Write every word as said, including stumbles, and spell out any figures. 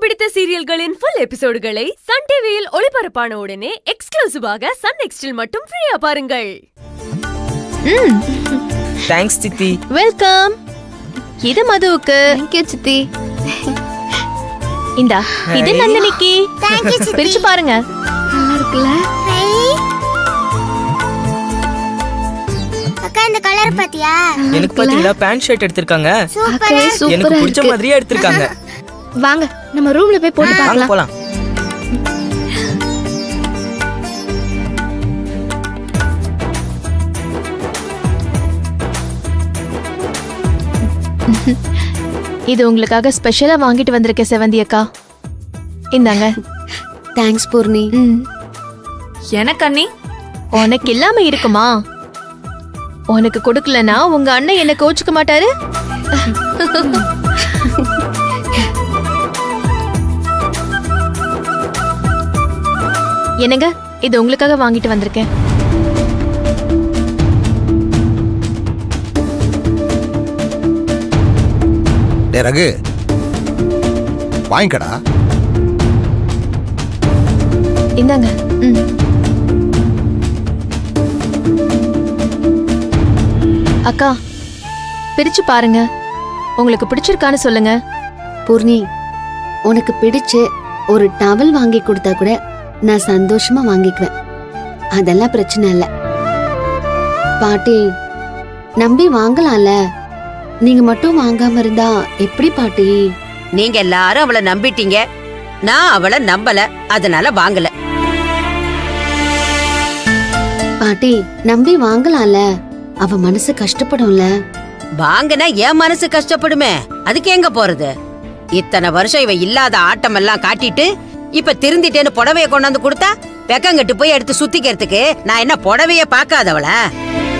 பிடித்த சீரியல்களின் full எபிசோடுகளை Sun டிவியில் ஒளிபரப்பான உடனே எக்ஸ்க்ளூசிவாக சன் நெக்ஸ்டில் மட்டும் ஃப்ரீயா பாருங்கள். ம் தேங்க்ஸ் சித்தி. வெல்கம். இது மதுவுக்கு. Thank you சித்தி. இந்தா இது நந்தினிக்கு. Thank you சித்தி. பிரிச்சு பாருங்க. நல்லா இருக்குல? அக்கா இந்த கலர் பாத்தியா? எனக்கு பாத்தீங்களா பேண்ட் ஷர்ட் எடுத்துர்க்காங்க. சூப்பரா எனக்கு பிடிச்ச மாதிரியே எடுத்துர்க்காங்க. வாங்க நம்ம ரூம்ல போய் போட்டு பார்க்கலாம். போலாம். இது உங்களுக்காக ஸ்பெஷலா வாங்கிட்டு வந்திருக்கேன் செவந்தி அக்கா. இந்தாங்க. தேங்க்ஸ் பூர்ணி. எனக்கு அண்ணி உனக்கு இல்லாம இருக்குமா? உனக்கு கொடுக்கலனா உங்க அண்ணன் என்ன கோச்சுக்க மாட்டாரு? என்னங்க இது உங்களுக்காக வாங்கிட்டு வந்திருக்கேன். டேய் ரகு வாங்கிக்கடா. இந்தாங்க. ம். அக்கா பிரிச்சு பாருங்க. உங்களுக்கு பிடிச்சிருக்கான்னு சொல்லுங்க. பூர்ணி, உனக்கு பிடிச்சு ஒரு டவல் வாங்கி கொடுத்தா கூட நான் சந்தோஷமா வாங்கிக்குவேன். அதெல்லாம் பிரச்சனை இல்ல. பாட்டி நம்பி வாங்கலாம்ல. நீங்க மட்டும் வாங்காம இருந்தா எப்படி பாட்டி? நீங்க எல்லாரும் அவளை நம்பிட்டீங்க, நான் அவளை நம்பல, அதனால வாங்கல. பாட்டி நம்பி வாங்கலாம்ல. அவ மனசு கஷ்டப்படும்ல. வாங்கினா என் மனசு கஷ்டப்படுமே, அதுக்கு எங்க போறது? இத்தனை வருஷம் இவ இல்லாத ஆட்டம் எல்லாம் காட்டிட்டு இப்ப திருந்திட்டேன்னு புடவைய கொண்டாந்து கொடுத்தா வெக்கங்கட்டு போய் எடுத்து சுத்திக்கிறதுக்கு நான் என்ன புடவைய பாக்காதவள?